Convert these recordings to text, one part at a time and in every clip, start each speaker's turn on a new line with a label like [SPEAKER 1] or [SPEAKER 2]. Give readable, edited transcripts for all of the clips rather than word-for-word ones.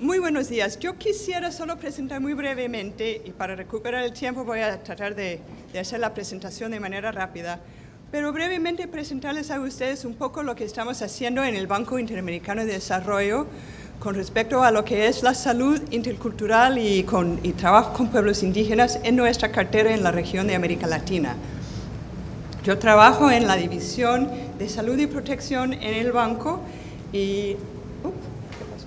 [SPEAKER 1] Muy buenos días. Yo quisiera solo presentar muy brevemente, y para recuperar el tiempo voy a tratar de hacer la presentación de manera rápida, pero brevemente presentarles a ustedes un poco lo que estamos haciendo en el Banco Interamericano de Desarrollo con respecto a lo que es la salud intercultural y trabajo con pueblos indígenas en nuestra cartera en la región de América Latina. Yo trabajo en la División de Salud y Protección en el banco y... ¿qué pasó?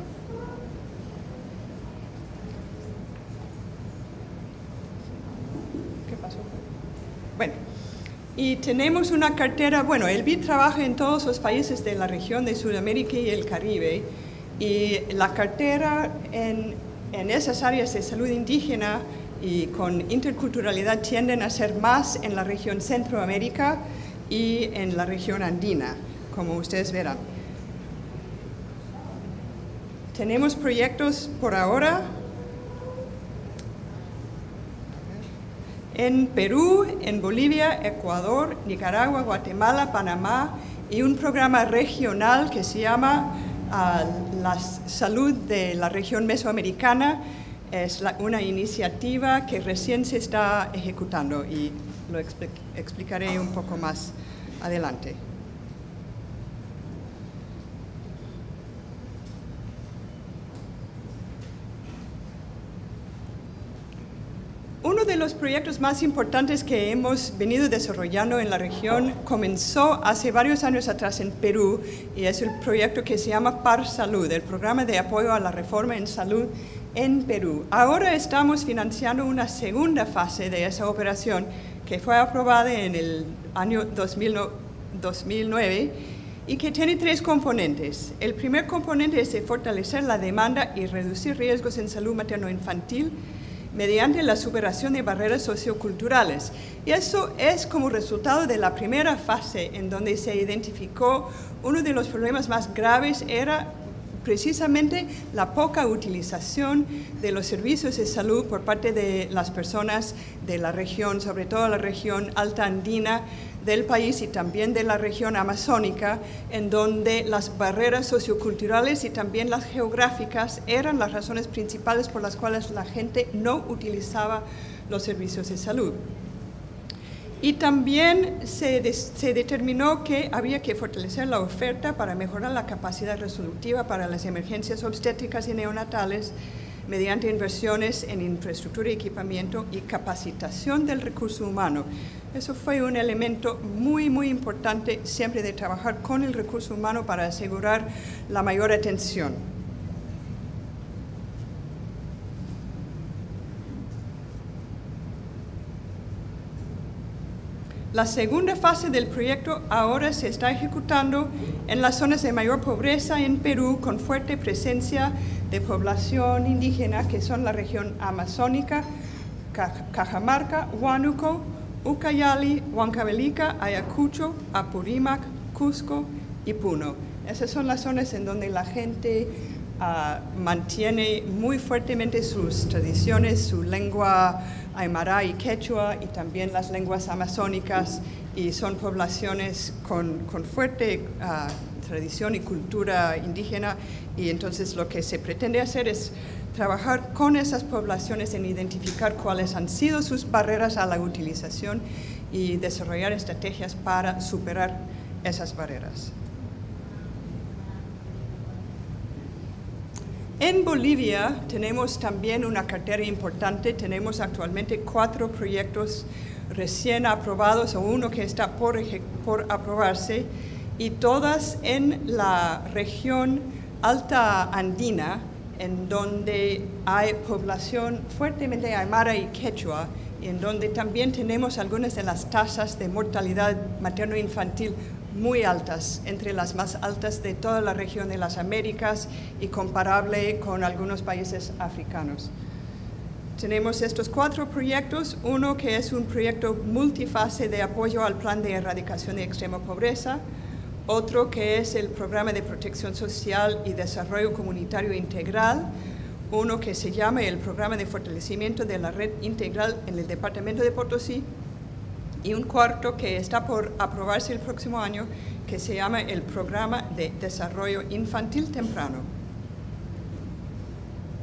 [SPEAKER 1] ¿Qué pasó? Bueno, y tenemos una cartera, bueno, el BID trabaja en todos los países de la región de Sudamérica y el Caribe, y la cartera en esas áreas de salud indígena y con interculturalidad tienden a ser más en la región Centroamérica y en la región andina, como ustedes verán. Tenemos proyectos por ahora en Perú, en Bolivia, Ecuador, Nicaragua, Guatemala, Panamá y un programa regional que se llama la salud de la región mesoamericana. Es una iniciativa que recién se está ejecutando y lo explicaré un poco más adelante. Uno de los proyectos más importantes que hemos venido desarrollando en la región comenzó hace varios años atrás en Perú y es el proyecto que se llama PAR Salud, el Programa de Apoyo a la Reforma en Salud en Perú. Ahora estamos financiando una segunda fase de esa operación que fue aprobada en el año 2009 y que tiene tres componentes. El primer componente es de fortalecer la demanda y reducir riesgos en salud materno-infantil mediante la superación de barreras socioculturales. Y eso es como resultado de la primera fase en donde se identificó uno de los problemas más graves era precisamente la poca utilización de los servicios de salud por parte de las personas de la región, sobre todo la región alta andina del país y también de la región amazónica, en donde las barreras socioculturales y también las geográficas eran las razones principales por las cuales la gente no utilizaba los servicios de salud. Y también se determinó que había que fortalecer la oferta para mejorar la capacidad resolutiva para las emergencias obstétricas y neonatales mediante inversiones en infraestructura y equipamiento y capacitación del recurso humano. Eso fue un elemento muy, muy importante siempre de trabajar con el recurso humano para asegurar la mayor atención. La segunda fase del proyecto ahora se está ejecutando en las zonas de mayor pobreza en Perú con fuerte presencia de población indígena que son la región amazónica, Cajamarca, Huánuco, Ucayali, Huancavelica, Ayacucho, Apurímac, Cusco y Puno. Esas son las zonas en donde la gente mantiene muy fuertemente sus tradiciones, su lengua aymara y quechua y también las lenguas amazónicas y son poblaciones con fuerte tradición y cultura indígena y entonces lo que se pretende hacer es trabajar con esas poblaciones en identificar cuáles han sido sus barreras a la utilización y desarrollar estrategias para superar esas barreras. En Bolivia tenemos también una cartera importante, tenemos actualmente 4 proyectos recién aprobados o uno que está por aprobarse y todas en la región alta andina en donde hay población fuertemente aymara y quechua y en donde también tenemos algunas de las tasas de mortalidad materno-infantil muy altas, entre las más altas de toda la región de las Américas y comparable con algunos países africanos. Tenemos estos 4 proyectos, uno que es un proyecto multifase de apoyo al plan de erradicación de extrema pobreza, otro que es el programa de protección social y desarrollo comunitario integral, uno que se llama el programa de fortalecimiento de la red integral en el departamento de Potosí, y un cuarto que está por aprobarse el próximo año, que se llama el Programa de Desarrollo Infantil Temprano.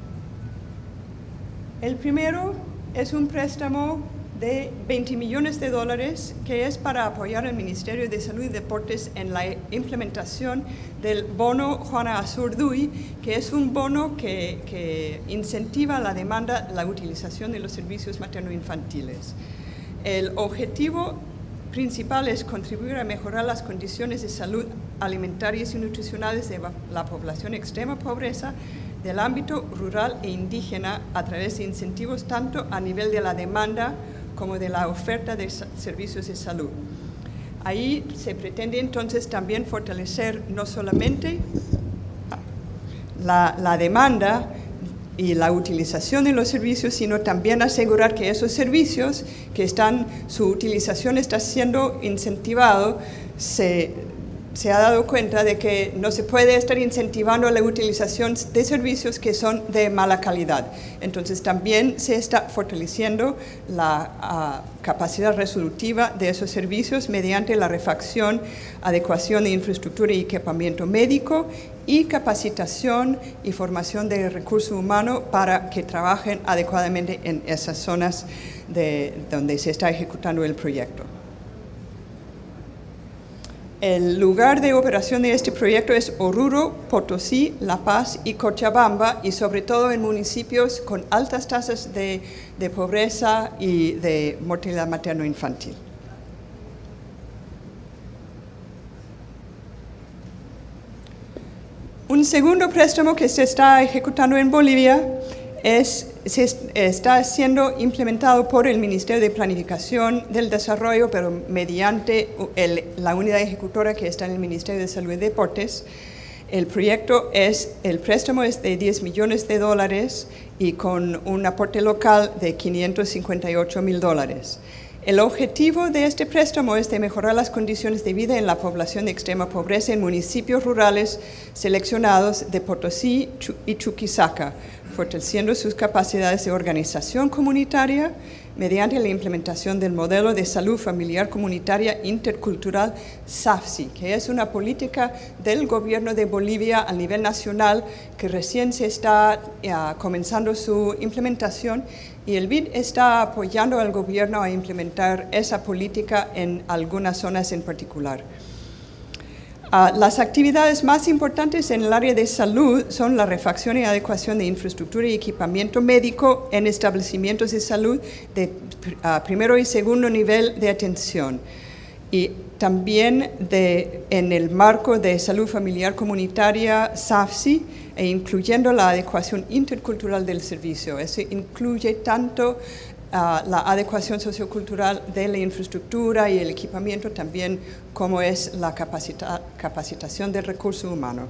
[SPEAKER 1] El primero es un préstamo de $20 millones que es para apoyar al Ministerio de Salud y Deportes en la implementación del bono Juana Azurduy, que es un bono que incentiva la demanda, la utilización de los servicios materno-infantiles. El objetivo principal es contribuir a mejorar las condiciones de salud alimentarias y nutricionales de la población extrema pobreza del ámbito rural e indígena a través de incentivos tanto a nivel de la demanda como de la oferta de servicios de salud. Ahí se pretende entonces también fortalecer no solamente la demanda y la utilización de los servicios, sino también asegurar que esos servicios su utilización está siendo incentivado. Se ha dado cuenta de que no se puede estar incentivando la utilización de servicios que son de mala calidad. Entonces también se está fortaleciendo la capacidad resolutiva de esos servicios mediante la refacción, adecuación de infraestructura y equipamiento médico y capacitación y formación de recurso humano para que trabajen adecuadamente en esas zonas donde se está ejecutando el proyecto. El lugar de operación de este proyecto es Oruro, Potosí, La Paz y Cochabamba, y sobre todo en municipios con altas tasas de pobreza y de mortalidad materno-infantil. Un segundo préstamo que se está ejecutando en Bolivia está siendo implementado por el Ministerio de Planificación del Desarrollo, pero mediante la unidad ejecutora que está en el Ministerio de Salud y Deportes. El préstamo es de $10 millones y con un aporte local de $558,000. El objetivo de este préstamo es de mejorar las condiciones de vida en la población de extrema pobreza en municipios rurales seleccionados de Potosí y Chuquisaca, fortaleciendo sus capacidades de organización comunitaria mediante la implementación del modelo de salud familiar comunitaria intercultural SAFSI, que es una política del gobierno de Bolivia a nivel nacional que recién se está comenzando su implementación, y el BID está apoyando al gobierno a implementar esa política en algunas zonas en particular. Las actividades más importantes en el área de salud son la refacción y adecuación de infraestructura y equipamiento médico en establecimientos de salud de primero y segundo nivel de atención, y también en el marco de salud familiar comunitaria SAFSI, e incluyendo la adecuación intercultural del servicio. Eso incluye tanto la adecuación sociocultural de la infraestructura y el equipamiento, también como es la capacitación del recurso humano.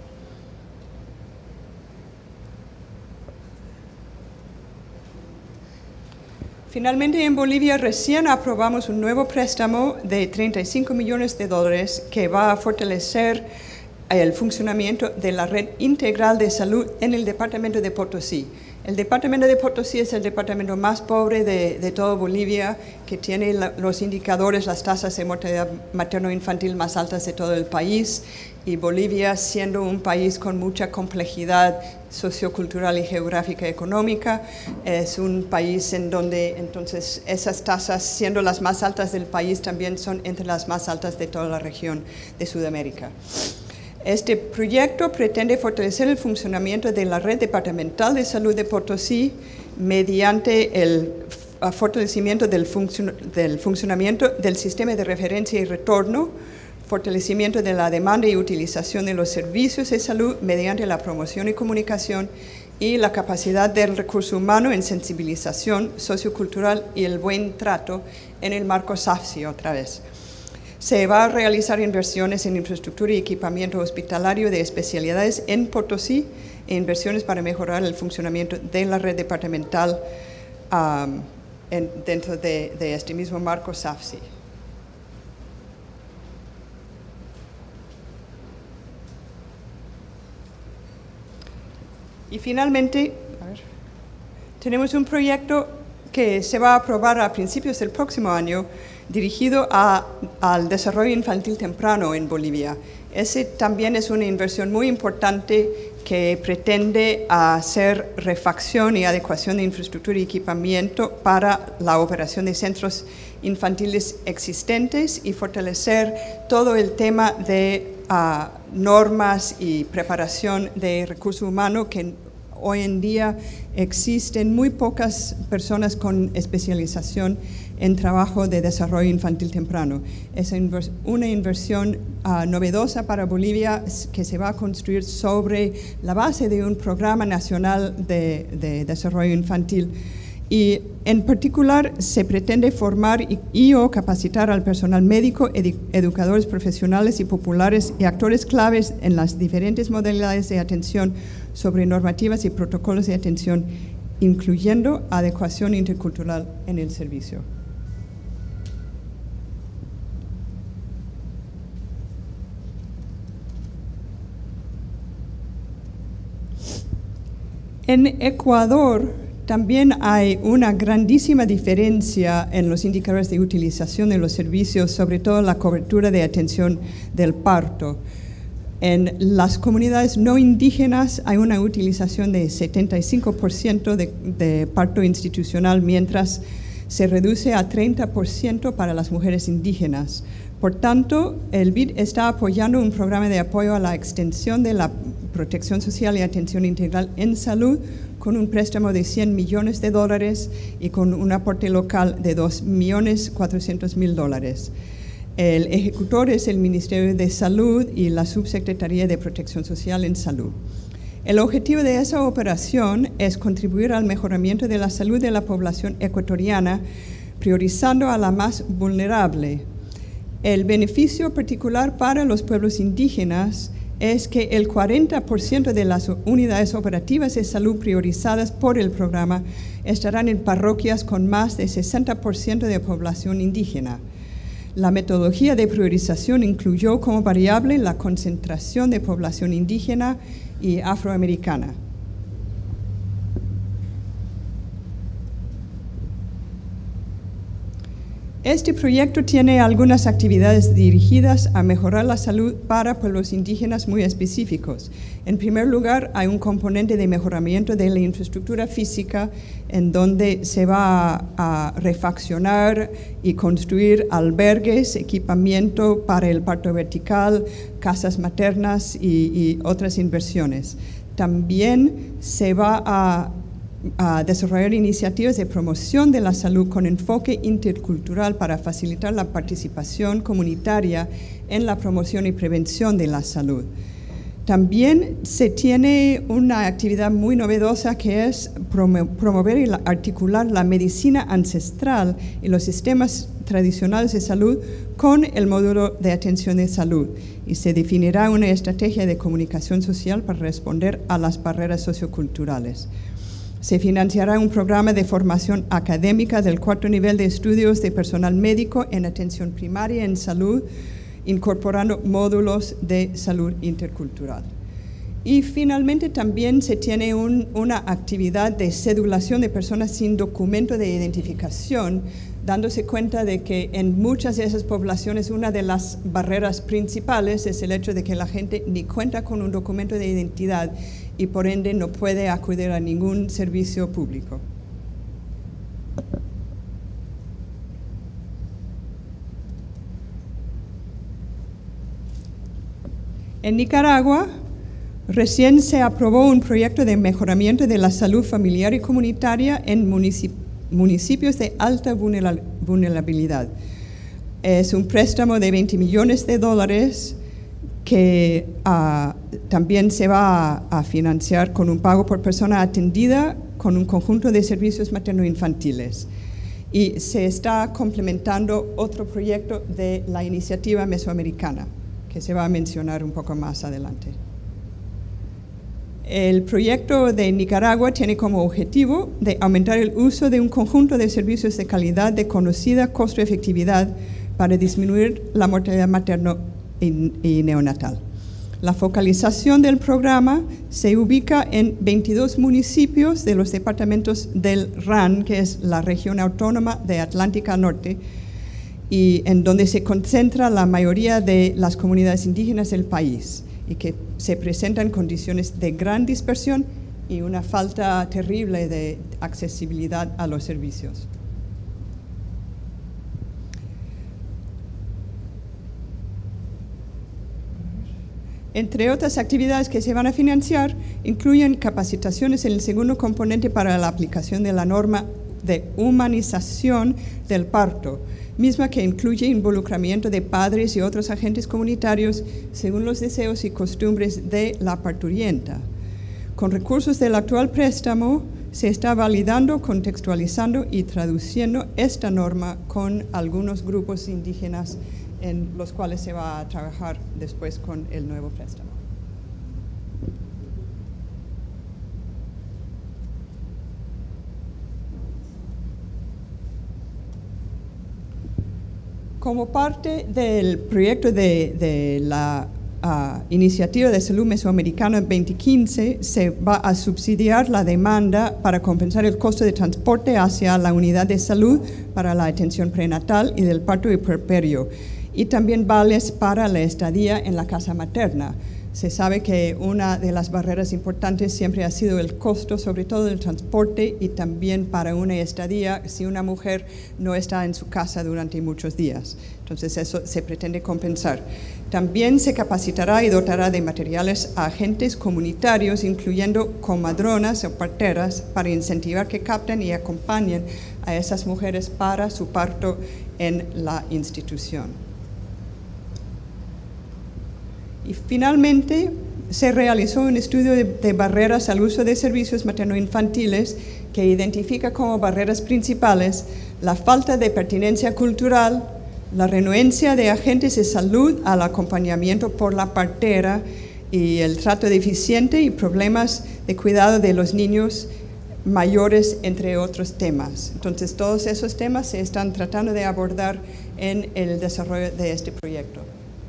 [SPEAKER 1] Finalmente, en Bolivia recién aprobamos un nuevo préstamo de $35 millones que va a fortalecer el funcionamiento de la red integral de salud en el departamento de Potosí. El departamento de Potosí es el departamento más pobre de toda Bolivia, que tiene los indicadores, las tasas de mortalidad materno-infantil más altas de todo el país, y Bolivia, siendo un país con mucha complejidad sociocultural y geográfica y económica, es un país en donde entonces esas tasas, siendo las más altas del país, también son entre las más altas de toda la región de Sudamérica. Este proyecto pretende fortalecer el funcionamiento de la red departamental de salud de Potosí mediante el fortalecimiento del funcionamiento del sistema de referencia y retorno, fortalecimiento de la demanda y utilización de los servicios de salud mediante la promoción y comunicación, y la capacidad del recurso humano en sensibilización sociocultural y el buen trato en el marco SAFSI otra vez. Se va a realizar inversiones en infraestructura y equipamiento hospitalario de especialidades en Potosí e inversiones para mejorar el funcionamiento de la red departamental dentro de este mismo marco SAFSI. Y finalmente, tenemos un proyecto que se va a aprobar a principios del próximo año, dirigido al desarrollo infantil temprano en Bolivia. Ese también es una inversión muy importante que pretende hacer refacción y adecuación de infraestructura y equipamiento para la operación de centros infantiles existentes y fortalecer todo el tema de normas y preparación de recursos humanos que hoy en día existen muy pocas personas con especialización en trabajo de desarrollo infantil temprano. Es una inversión novedosa para Bolivia que se va a construir sobre la base de un programa nacional de desarrollo infantil. Y en particular se pretende formar o capacitar al personal médico, educadores profesionales y populares y actores claves en las diferentes modalidades de atención sobre normativas y protocolos de atención, incluyendo adecuación intercultural en el servicio. En Ecuador también hay una grandísima diferencia en los indicadores de utilización de los servicios, sobre todo la cobertura de atención del parto. En las comunidades no indígenas hay una utilización de 75% de parto institucional, mientras se reduce a 30% para las mujeres indígenas. Por tanto, el BID está apoyando un programa de apoyo a la extensión de la protección social y atención integral en salud con un préstamo de $100 millones y con un aporte local de $2.400.000. El ejecutor es el Ministerio de Salud y la Subsecretaría de Protección Social en Salud. El objetivo de esa operación es contribuir al mejoramiento de la salud de la población ecuatoriana, priorizando a la más vulnerable. El beneficio particular para los pueblos indígenas es que el 40% de las unidades operativas de salud priorizadas por el programa estarán en parroquias con más de 60% de población indígena. La metodología de priorización incluyó como variable la concentración de población indígena y afroamericana. Este proyecto tiene algunas actividades dirigidas a mejorar la salud para pueblos indígenas muy específicos. En primer lugar, hay un componente de mejoramiento de la infraestructura física en donde se va a refaccionar y construir albergues, equipamiento para el parto vertical, casas maternas y otras inversiones. También se va a desarrollar iniciativas de promoción de la salud con enfoque intercultural para facilitar la participación comunitaria en la promoción y prevención de la salud. También se tiene una actividad muy novedosa que es promover y articular la medicina ancestral y los sistemas tradicionales de salud con el módulo de atención de salud, y se definirá una estrategia de comunicación social para responder a las barreras socioculturales. Se financiará un programa de formación académica del 4º nivel de estudios de personal médico en atención primaria en salud, incorporando módulos de salud intercultural. Y finalmente también se tiene una actividad de cedulación de personas sin documento de identificación, dándose cuenta de que en muchas de esas poblaciones una de las barreras principales es el hecho de que la gente ni cuenta con un documento de identidad y por ende no puede acudir a ningún servicio público. En Nicaragua, recién se aprobó un proyecto de mejoramiento de la salud familiar y comunitaria en municipios de alta vulnerabilidad. Es un préstamo de $20 millones que también se va a financiar con un pago por persona atendida con un conjunto de servicios materno-infantiles. Y se está complementando otro proyecto de la iniciativa mesoamericana, que se va a mencionar un poco más adelante. El proyecto de Nicaragua tiene como objetivo de aumentar el uso de un conjunto de servicios de calidad de conocida costo-efectividad para disminuir la mortalidad materno y neonatal. La focalización del programa se ubica en 22 municipios de los departamentos del RAN, que es la región autónoma de Atlántica Norte, y en donde se concentra la mayoría de las comunidades indígenas del país, y que se presentan condiciones de gran dispersión y una falta terrible de accesibilidad a los servicios. Entre otras actividades que se van a financiar, incluyen capacitaciones en el segundo componente para la aplicación de la norma de humanización del parto, misma que incluye involucramiento de padres y otros agentes comunitarios según los deseos y costumbres de la parturienta. Con recursos del actual préstamo, se está validando, contextualizando y traduciendo esta norma con algunos grupos indígenas en los cuales se va a trabajar después con el nuevo préstamo. Como parte del proyecto de la Iniciativa de Salud Mesoamericana 2015, se va a subsidiar la demanda para compensar el costo de transporte hacia la unidad de salud para la atención prenatal y del parto y puerperio, y también vales para la estadía en la casa materna. Se sabe que una de las barreras importantes siempre ha sido el costo, sobre todo del transporte, y también para una estadía si una mujer no está en su casa durante muchos días. Entonces eso se pretende compensar. También se capacitará y dotará de materiales a agentes comunitarios, incluyendo comadronas o parteras, para incentivar que capten y acompañen a esas mujeres para su parto en la institución. Y finalmente, se realizó un estudio de barreras al uso de servicios materno-infantiles que identifica como barreras principales la falta de pertinencia cultural, la renuencia de agentes de salud al acompañamiento por la partera y el trato deficiente y problemas de cuidado de los niños mayores, entre otros temas. Entonces, todos esos temas se están tratando de abordar en el desarrollo de este proyecto.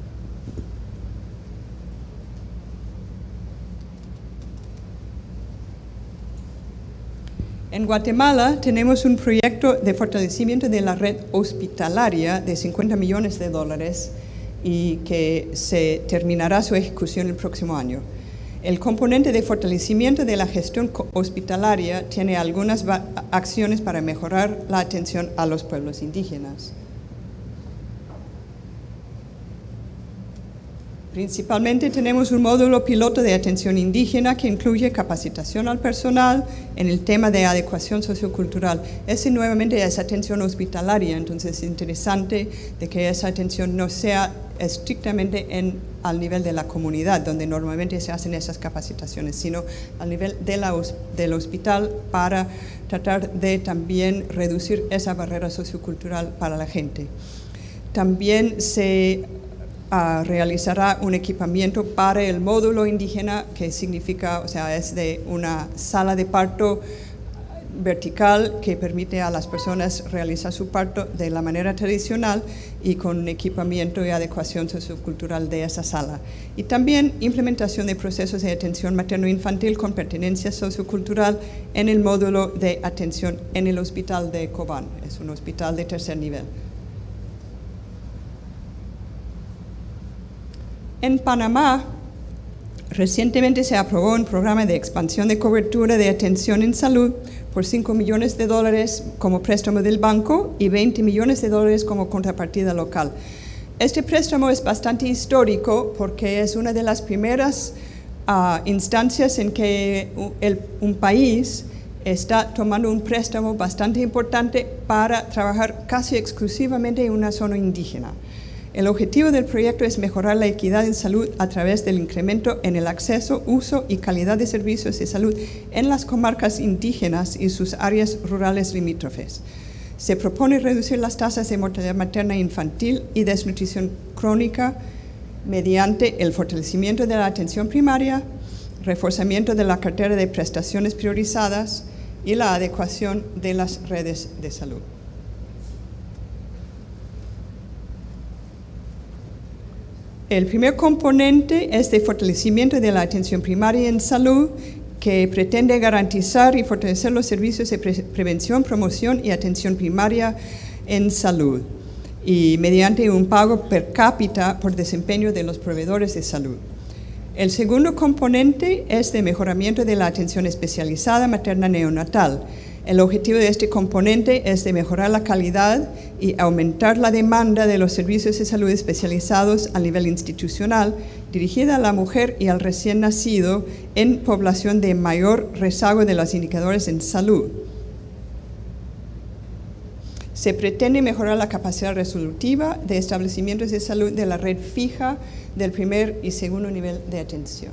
[SPEAKER 1] En Guatemala tenemos un proyecto de fortalecimiento de la red hospitalaria de $50 millones y que se terminará su ejecución el próximo año. El componente de fortalecimiento de la gestión hospitalaria tiene algunas acciones para mejorar la atención a los pueblos indígenas. Principalmente tenemos un módulo piloto de atención indígena que incluye capacitación al personal en el tema de adecuación sociocultural. Ese nuevamente es atención hospitalaria, entonces es interesante de que esa atención no sea estrictamente al nivel de la comunidad, donde normalmente se hacen esas capacitaciones, sino al nivel del hospital para tratar de también reducir esa barrera sociocultural para la gente. También se realizará un equipamiento para el módulo indígena, que significa, o sea, es de una sala de parto vertical que permite a las personas realizar su parto de la manera tradicional y con equipamiento y adecuación sociocultural de esa sala. Y también implementación de procesos de atención materno-infantil con pertenencia sociocultural en el módulo de atención en el hospital de Cobán. Es un hospital de tercer nivel. En Panamá, recientemente se aprobó un programa de expansión de cobertura de atención en salud por $5 millones como préstamo del banco y $20 millones como contrapartida local. Este préstamo es bastante histórico porque es una de las primeras instancias en que un país está tomando un préstamo bastante importante para trabajar casi exclusivamente en una zona indígena. El objetivo del proyecto es mejorar la equidad en salud a través del incremento en el acceso, uso y calidad de servicios de salud en las comarcas indígenas y sus áreas rurales limítrofes. Se propone reducir las tasas de mortalidad materna e infantil y desnutrición crónica mediante el fortalecimiento de la atención primaria, reforzamiento de la cartera de prestaciones priorizadas y la adecuación de las redes de salud. El primer componente es de fortalecimiento de la atención primaria en salud, que pretende garantizar y fortalecer los servicios de prevención, promoción y atención primaria en salud, y mediante un pago per cápita por desempeño de los proveedores de salud. El segundo componente es de mejoramiento de la atención especializada materna neonatal. El objetivo de este componente es de mejorar la calidad y aumentar la demanda de los servicios de salud especializados a nivel institucional, dirigida a la mujer y al recién nacido en población de mayor rezago de los indicadores en salud. Se pretende mejorar la capacidad resolutiva de establecimientos de salud de la red fija del primer y segundo nivel de atención.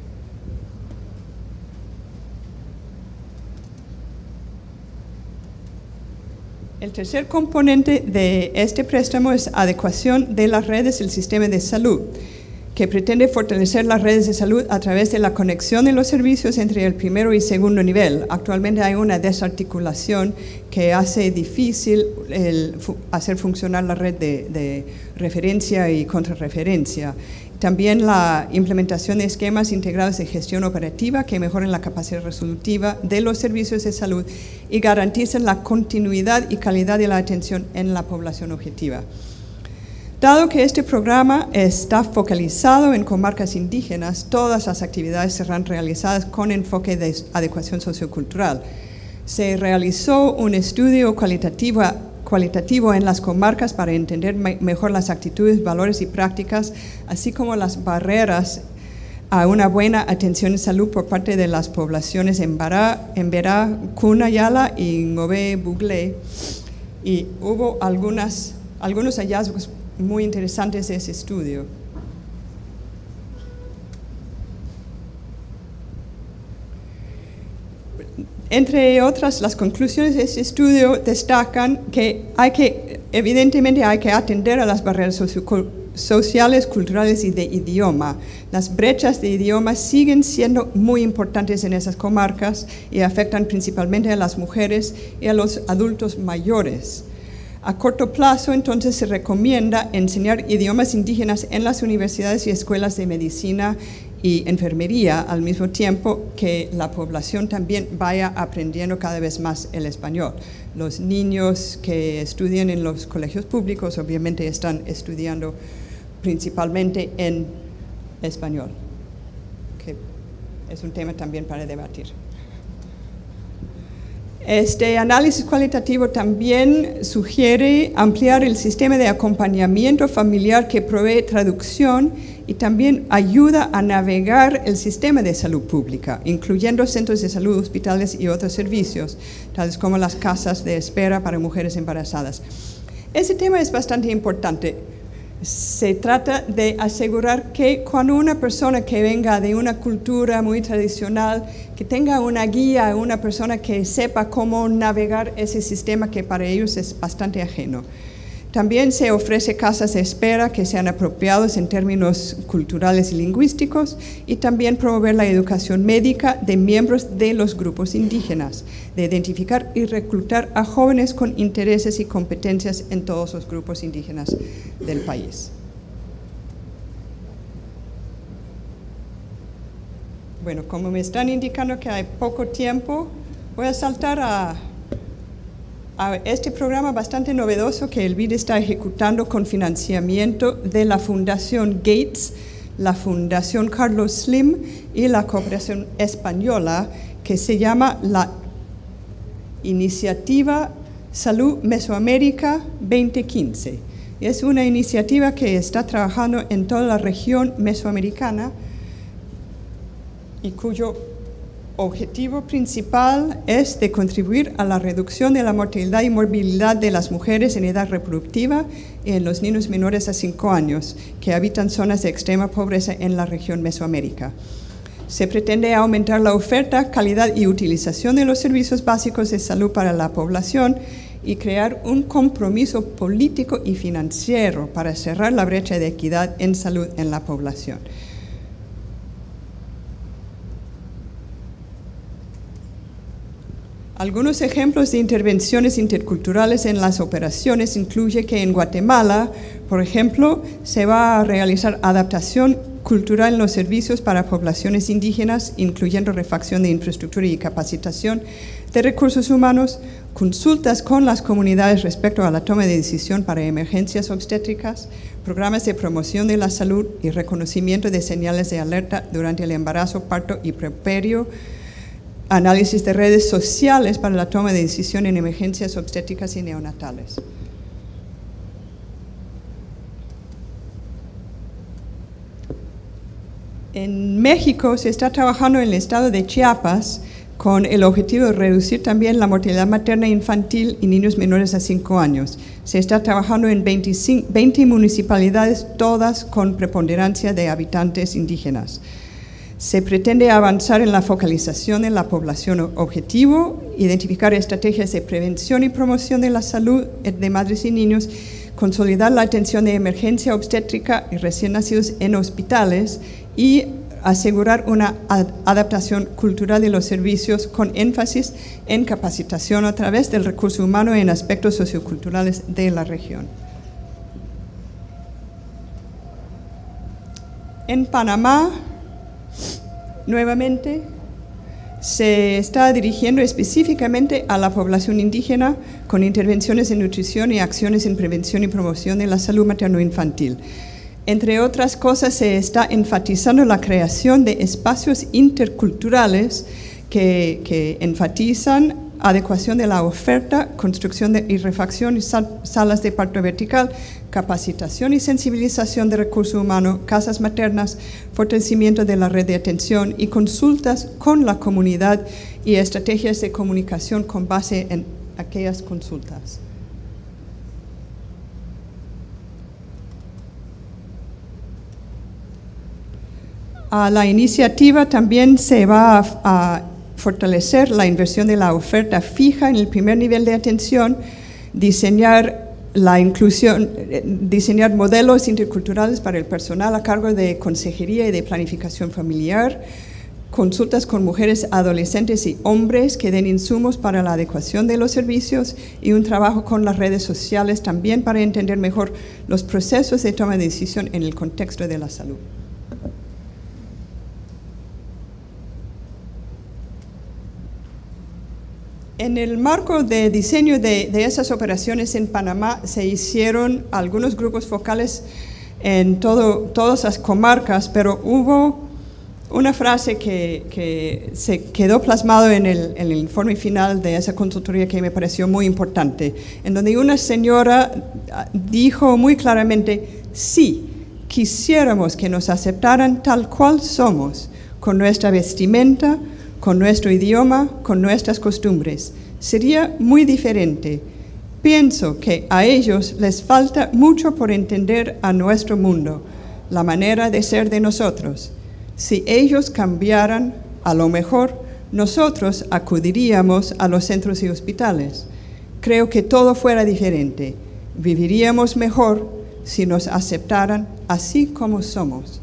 [SPEAKER 1] El tercer componente de este préstamo es adecuación de las redes del sistema de salud, que pretende fortalecer las redes de salud a través de la conexión de los servicios entre el primero y segundo nivel. Actualmente hay una desarticulación que hace difícil hacer funcionar la red de referencia y contrarreferencia. También la implementación de esquemas integrados de gestión operativa que mejoren la capacidad resolutiva de los servicios de salud y garanticen la continuidad y calidad de la atención en la población objetiva. Dado que este programa está focalizado en comarcas indígenas, todas las actividades serán realizadas con enfoque de adecuación sociocultural. Se realizó un estudio cualitativo en las comarcas para entender mejor las actitudes, valores y prácticas, así como las barreras a una buena atención en salud por parte de las poblaciones en Emberá, Cunayala y Ngové Buglé. Y hubo algunos hallazgos muy interesantes de ese estudio. Entre otras, las conclusiones de este estudio destacan que evidentemente hay que atender a las barreras sociales, culturales y de idioma. Las brechas de idioma siguen siendo muy importantes en esas comarcas y afectan principalmente a las mujeres y a los adultos mayores. A corto plazo, entonces, se recomienda enseñar idiomas indígenas en las universidades y escuelas de medicina y enfermería, al mismo tiempo que la población también vaya aprendiendo cada vez más el español. Los niños que estudian en los colegios públicos obviamente están estudiando principalmente en español, que es un tema también para debatir. Este análisis cualitativo también sugiere ampliar el sistema de acompañamiento familiar que provee traducción y también ayuda a navegar el sistema de salud pública, incluyendo centros de salud, hospitales y otros servicios, tales como las casas de espera para mujeres embarazadas. Ese tema es bastante importante. Se trata de asegurar que cuando una persona que venga de una cultura muy tradicional, que tenga una guía, una persona que sepa cómo navegar ese sistema que para ellos es bastante ajeno. También se ofrece casas de espera que sean apropiados en términos culturales y lingüísticos y también promover la educación médica de miembros de los grupos indígenas, de identificar y reclutar a jóvenes con intereses y competencias en todos los grupos indígenas del país. Bueno, como me están indicando que hay poco tiempo, voy a saltar a este programa bastante novedoso que el BID está ejecutando con financiamiento de la Fundación Gates, la Fundación Carlos Slim y la Cooperación Española, que se llama la Iniciativa Salud Mesoamérica 2015. Es una iniciativa que está trabajando en toda la región mesoamericana y cuyo objetivo principal es de contribuir a la reducción de la mortalidad y morbilidad de las mujeres en edad reproductiva y en los niños menores a 5 años que habitan zonas de extrema pobreza en la región Mesoamérica. Se pretende aumentar la oferta, calidad y utilización de los servicios básicos de salud para la población y crear un compromiso político y financiero para cerrar la brecha de equidad en salud en la población. Algunos ejemplos de intervenciones interculturales en las operaciones incluye que en Guatemala, por ejemplo, se va a realizar adaptación cultural en los servicios para poblaciones indígenas, incluyendo refacción de infraestructura y capacitación de recursos humanos, consultas con las comunidades respecto a la toma de decisión para emergencias obstétricas, programas de promoción de la salud y reconocimiento de señales de alerta durante el embarazo, parto y puerperio, análisis de redes sociales para la toma de decisión en emergencias obstétricas y neonatales. En México se está trabajando en el estado de Chiapas con el objetivo de reducir también la mortalidad materna e infantil y niños menores a 5 años. Se está trabajando en 20 municipalidades, todas con preponderancia de habitantes indígenas. Se pretende avanzar en la focalización de la población objetivo, identificar estrategias de prevención y promoción de la salud de madres y niños, consolidar la atención de emergencia obstétrica y recién nacidos en hospitales y asegurar una adaptación cultural de los servicios con énfasis en capacitación a través del recurso humano en aspectos socioculturales de la región. En Panamá, nuevamente, se está dirigiendo específicamente a la población indígena con intervenciones en nutrición y acciones en prevención y promoción de la salud materno-infantil. Entre otras cosas, se está enfatizando la creación de espacios interculturales que enfatizan adecuación de la oferta, construcción y refacción y salas de parto vertical, capacitación y sensibilización de recursos humanos, casas maternas, fortalecimiento de la red de atención y consultas con la comunidad y estrategias de comunicación con base en aquellas consultas. La iniciativa también se va a fortalecer la inversión de la oferta fija en el primer nivel de atención, diseñar la inclusión, diseñar modelos interculturales para el personal a cargo de consejería y de planificación familiar, consultas con mujeres, adolescentes y hombres que den insumos para la adecuación de los servicios y un trabajo con las redes sociales también para entender mejor los procesos de toma de decisión en el contexto de la salud. En el marco de diseño de esas operaciones en Panamá se hicieron algunos grupos focales en todas las comarcas, pero hubo una frase que se quedó plasmado en el informe final de esa consultoría que me pareció muy importante, en donde una señora dijo muy claramente: sí, quisiéramos que nos aceptaran tal cual somos, con nuestra vestimenta, con nuestro idioma, con nuestras costumbres. Sería muy diferente. Pienso que a ellos les falta mucho por entender a nuestro mundo, la manera de ser de nosotros. Si ellos cambiaran, a lo mejor nosotros acudiríamos a los centros y hospitales. Creo que todo fuera diferente. Viviríamos mejor si nos aceptaran así como somos.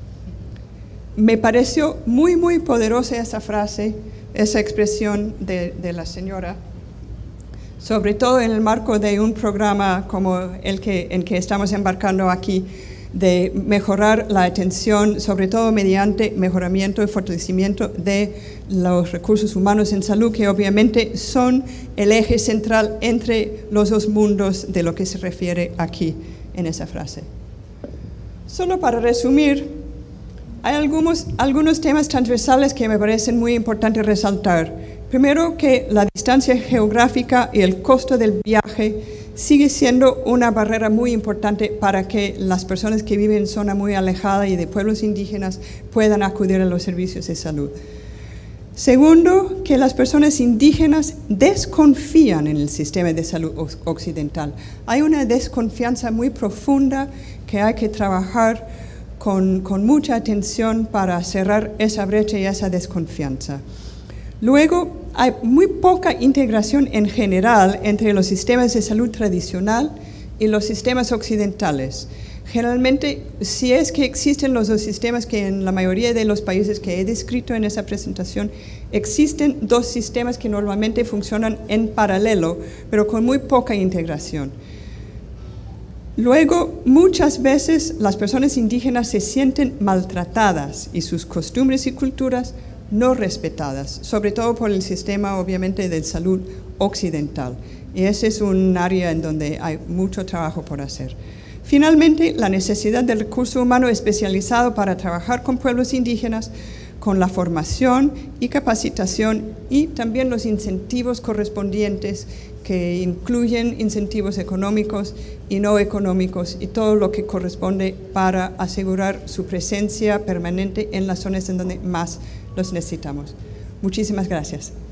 [SPEAKER 1] Me pareció muy, muy poderosa esa frase, esa expresión de la señora, sobre todo en el marco de un programa como en que estamos embarcando aquí, de mejorar la atención, sobre todo mediante mejoramiento y fortalecimiento de los recursos humanos en salud, que obviamente son el eje central entre los dos mundos de lo que se refiere aquí en esa frase. Solo para resumir, hay algunos temas transversales que me parecen muy importantes resaltar. Primero, que la distancia geográfica y el costo del viaje sigue siendo una barrera muy importante para que las personas que viven en zona muy alejada y de pueblos indígenas puedan acudir a los servicios de salud. Segundo, que las personas indígenas desconfían en el sistema de salud occidental. Hay una desconfianza muy profunda que hay que trabajar con mucha atención para cerrar esa brecha y esa desconfianza. Luego, hay muy poca integración en general entre los sistemas de salud tradicional y los sistemas occidentales. Generalmente, si es que existen los dos sistemas, que en la mayoría de los países que he descrito en esa presentación, existen dos sistemas que normalmente funcionan en paralelo, pero con muy poca integración. Luego, muchas veces las personas indígenas se sienten maltratadas y sus costumbres y culturas no respetadas, sobre todo por el sistema, obviamente, de salud occidental. Y ese es un área en donde hay mucho trabajo por hacer. Finalmente, la necesidad del recurso humano especializado para trabajar con pueblos indígenas, con la formación y capacitación y también los incentivos correspondientes que incluyen incentivos económicos y no económicos y todo lo que corresponde para asegurar su presencia permanente en las zonas en donde más los necesitamos. Muchísimas gracias.